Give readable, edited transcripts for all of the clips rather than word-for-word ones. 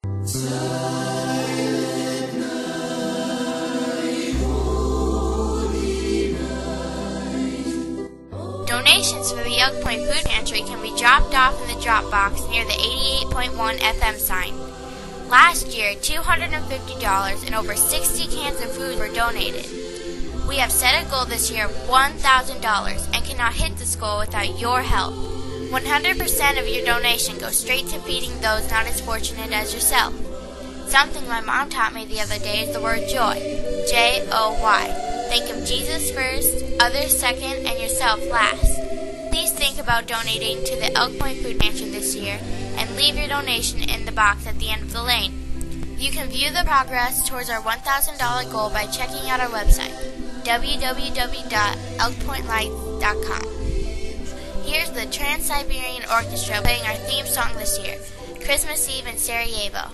Donations for the Elk Point Food Pantry can be dropped off in the drop box near the 88.1 FM sign. Last year, $250 and over 60 cans of food were donated. We have set a goal this year of $1,000 and cannot hit this goal without your help. 100% of your donation goes straight to feeding those not as fortunate as yourself. Something my mom taught me the other day is the word joy. J-O-Y. Think of Jesus first, others second, and yourself last. Please think about donating to the Elk Point Food Pantry this year and leave your donation in the box at the end of the lane. You can view the progress towards our $1,000 goal by checking out our website, www.elkpointlights.com. Here's the Trans-Siberian Orchestra playing our theme song this year, Christmas Eve in Sarajevo.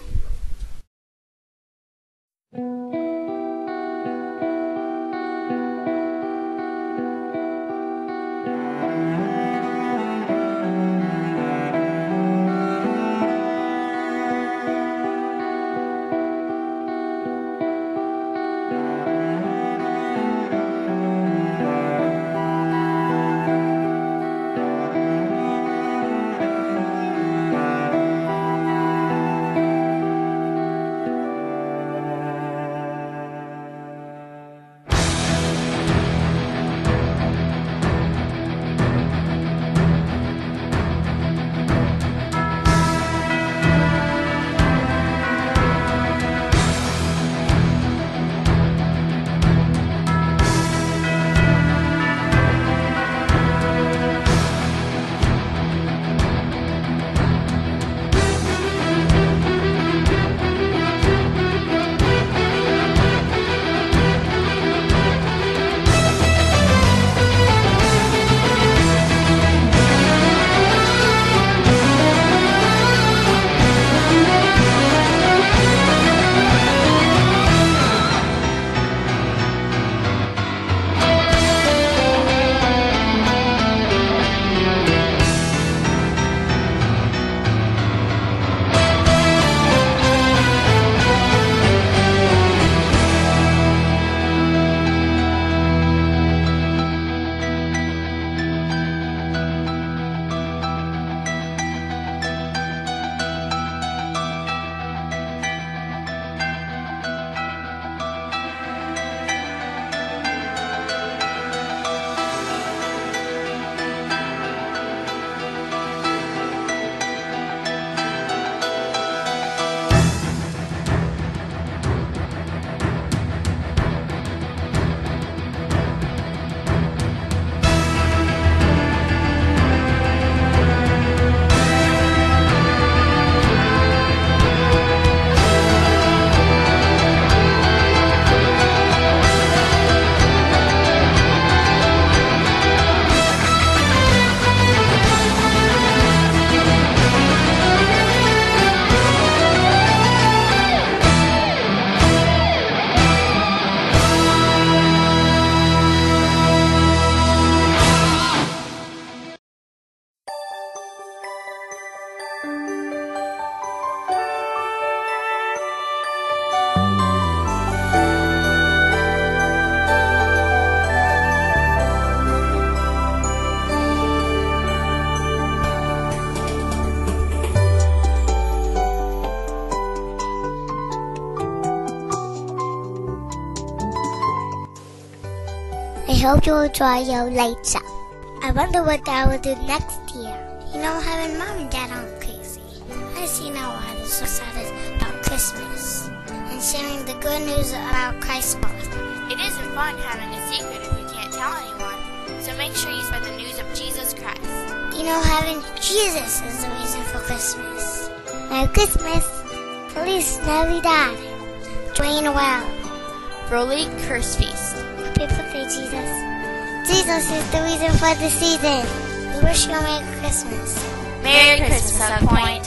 I hope you enjoy your later. I wonder what I will do next year. You know, having mom and dad aren't crazy. I see now why they're so excited about Christmas and sharing the good news about Christ's birth. It isn't fun having a secret if you can't tell anyone, so make sure you spread the news of Jesus Christ. You know, having Jesus is the reason for Christmas. Merry Christmas. Feliz Navidad. Join the world. Fröhlich Christfest. Happy birthday, Jesus. Jesus is the reason for the season. We wish you a Merry Christmas. Merry Christmas, Elk Point.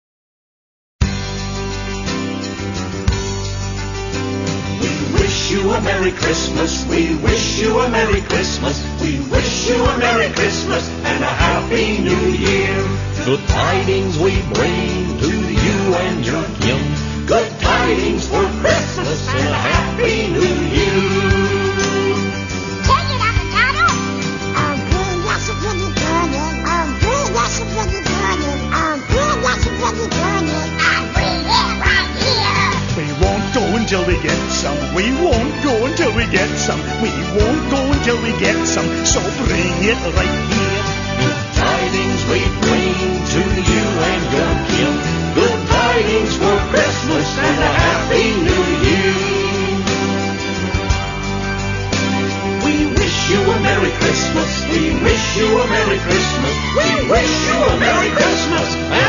We wish you a a Merry Christmas. We wish you a Merry Christmas. We wish you a Merry Christmas and a Happy New Year. Good tidings we bring to you and your kin. Good tidings for Christmas and a Happy New Year. Take it up, Donald. Oh, good, that's a pretty morning. Oh, good, that's a pretty morning. Oh, good, that's a pretty morning. I'll bring it right here. We won't go until we get some. We won't go until we get some. We won't go until we get some. So bring it right here. Good tidings we bring to you and your kin. Good tidings for Christmas and a Happy New Year. We wish you a Merry Christmas. We wish you a Merry Christmas. We wish you a Merry Christmas